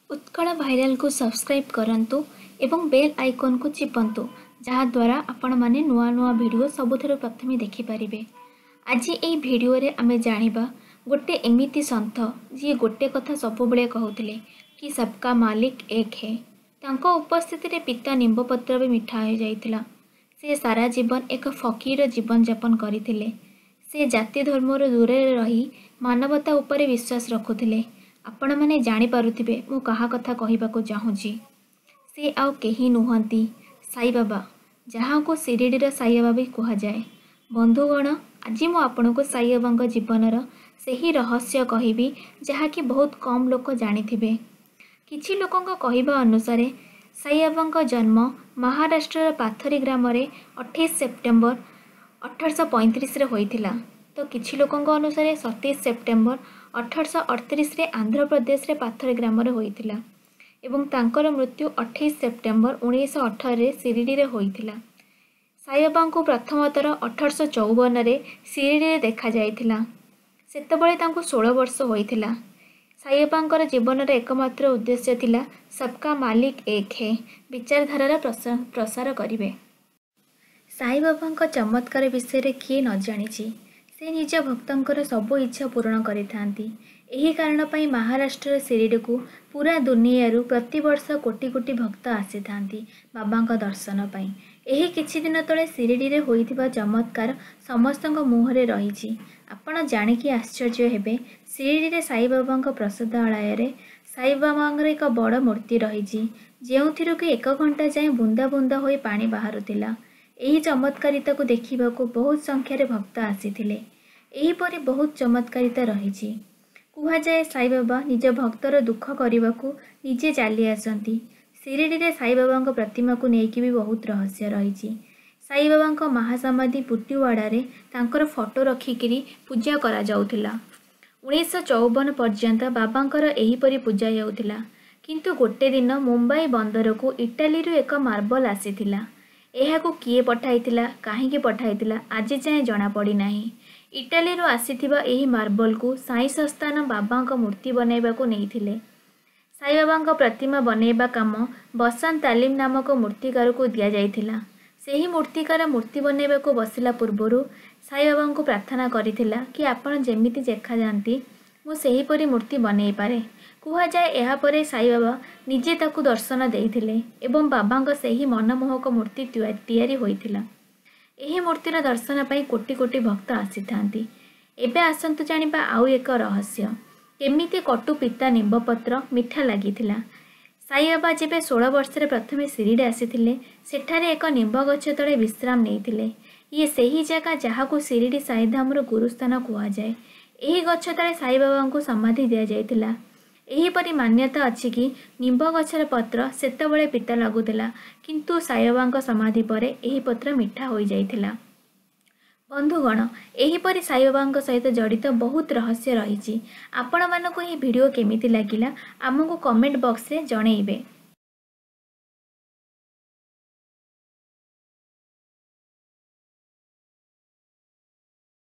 Utkal viral को subscribe करंतु एवं बेल आइकन को चिपंतु जहाँ द्वारा आपण माने नुआ नुआ वीडियो सबुथर प्रथमे देखि परिबे। आज एई वीडियो रे आमे जानिबा गोटे एमिति संत जी गोटे कथा सबुबळे कहउथिले कि सबका मालिक एक है। तांको उपस्थिति रे पिता निंबपत्र भी मिठा हो जाइथिला। से सारा जीवन एक फकीर जीवन यापन करिथिले। से जाति धर्मर दूरे रही मानवता उपरे विश्वास रखुथिले। आपण माने जानी पारुथिबे मु कहा कथा कहिबाको चाहूची। से आउ केही नुहंती साई बाबा, जहाँ को शिरडीर साई बाबा भी कहा जाए। बंधुगण, आज मु आपन को साई बाबा जीवनर सही रहस्य कहिबी जहाँ कि बहुत कम लोक जानिथिबे। किछि लोकंक कहिबा अनुसार साई बाबा जन्म महाराष्ट्र पाथरी ग्राम 28 सेप्टेम्बर 1835 रे होइथिला। तो किछि लोकंक अनुसार 27 सेप्टेम्बर 1838 रे आंध्र प्रदेश रे पाथरी ग्राम रे होइथिला एवं तांकर मृत्यु 28 सेप्टेम्बर 1918 रे शिरडी रे होइथिला। साई बाबा को प्रथमतर 1854 रे शिरडी रे देखा जाइथिला। सेतबळे तांको 16 वर्ष होइथिला। साई बाबांकर जीवन रे एकमात्र उद्देश्य थिला सबका मालिक एक है विचारधारार प्रसार करिवे। साई बाबांक चमत्कार विषय रे किए न जानिछि। से निज भक्तंकर सबो इच्छा पूर्ण करिथांती। एही कारण पई महाराष्ट्र शिरडी को पूरा दुनियारू प्रतिवर्ष कोटी कोटी भक्त आसीथांती बाबांक दर्शन पई। एही किछि दिन तळे शिरडी रे होइथिबा चमत्कार समस्तंक मुहरे रहिछि। आपण जानिकी आश्चर्य हेबे, शिरडी रे साई बाबांक प्रसादालय रे साई बाबांकर एक बड़ मूर्ति रहिछि जेउथिरु कि 1 घंटा जाए बुंदा बुंदा होई पानी बाहरुतिला। एही चमत्कारिता को देखिबाकू बहुत संख्यार भक्त आसीथिले। एहीपरि बहुत चमत्कारिता रहिछि। कुहा जाए साई बाबा निज भक्तर दुख करिबाकू निजे चली आसंती। शिरडी रे साई बाबांक प्रतिमा को नेकी भी बहुत रहस्य रहिछि। साई बाबांक महासमाधि पुटीवाड़ा रे तांकर फोटो रखिकिरी पूजा करा जाउथिला। 1954 पर्यंत बाबांकर एहीपरि पूजा हेउथिला। किंतु गोटे दिन मुंबई बंदर को इटाली रू एक मार्बल आसीथिला। एहाको किए पठाइथिला, काहेकि पठाइथिला आज जाए जना पड़ी नाही। इटाली रू आसीथिबा एही मार्बल को साई संस्थान बाबांक मूर्ति बनैबाको नेइथिले। साई बाबांक प्रतिमा बनैबा काम बसंत तालीम नामक मूर्तिकार को दिया जाइथिला। सेही मूर्तिकार मूर्ति बनैबाको बसिला पूर्वरु साई बाबांको प्रार्थना करिथिला कि आपण जेमिति देखा जांती मु सेही परि मूर्ति बनै पारे। कुहा जाए एहा परे साई बाबा निजे ताकू दर्शन देइथिले एवं बाबांक सेही मनमोहक मूर्ति तैयारी होइथिला। एही मूर्तिर दर्शन पई कोटी कोटी भक्त आसीथांती। एबे आसंतु जानिबा आउ एक रहस्य, केमिति कटु पिता निंबपत्र मिठा लागिथिला। साई बाबा जेबे 16 वर्ष रे प्रथमे शिरडी आसीथिले सेठारे एक निंब गछ तळे विश्राम नेइथिले। ये सेही जगह जहाको शिरडी साईधामर गुरुस्थान कुहा जाए। एही गछ तळे साई बाबांको समाधि दिया जाइथिला। एहीपरि मान्यता अछि कि निंब गछर पत्र सेतबळे पिता लागुथिला, किंतु साई बाबांक समाधि परे एही पत्र मिठा होई जाइथिला। बंधुगण, एहीपरि साई बाबांक सहित जड़ित बहुत रहस्य रहिछि। आपण मानकु एही वीडियो केमिति लागिला आमको कमेंट बॉक्स रे जणैबे।